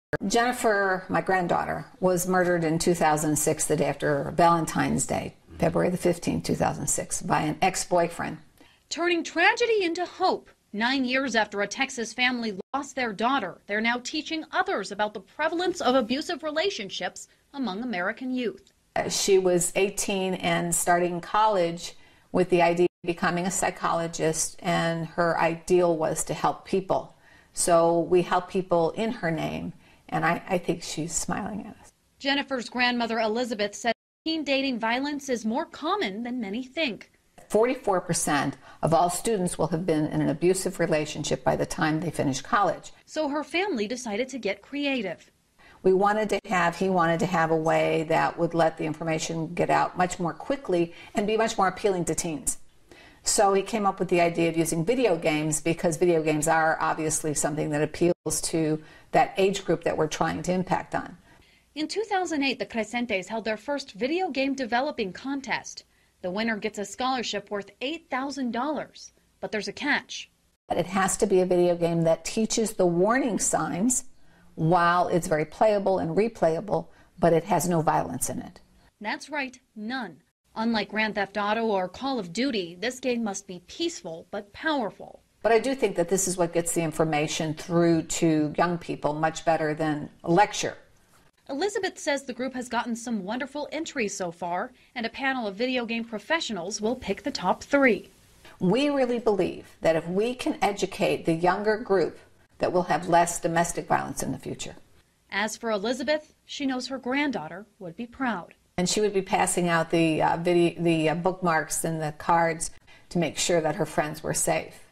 Jennifer, my granddaughter, was murdered in 2006, the day after Valentine's Day, February the 15th, 2006, by an ex-boyfriend. Turning tragedy into hope. 9 years after a Texas family lost their daughter, they're now teaching others about the prevalence of abusive relationships among American youth. She was 18 and starting college with the idea of becoming a psychologist, and her ideal was to help people. So we help people in her name, and I think she's smiling at us. Jennifer's grandmother, Elizabeth, said teen dating violence is more common than many think. 44% of all students will have been in an abusive relationship by the time they finish college. So her family decided to get creative. He wanted to have a way that would let the information get out much more quickly and be much more appealing to teens. So he came up with the idea of using video games, because video games are obviously something that appeals to that age group that we're trying to impact on. In 2008, the Crescentes held their first video game developing contest. The winner gets a scholarship worth $8,000, but there's a catch. It has to be a video game that teaches the warning signs while it's very playable and replayable, but it has no violence in it. That's right, none. Unlike Grand Theft Auto or Call of Duty, this game must be peaceful but powerful. But I do think that this is what gets the information through to young people much better than a lecture. Elizabeth says the group has gotten some wonderful entries so far, and a panel of video game professionals will pick the top 3. We really believe that if we can educate the younger group, that we'll have less domestic violence in the future. As for Elizabeth, she knows her granddaughter would be proud. And she would be passing out the bookmarks and the cards to make sure that her friends were safe.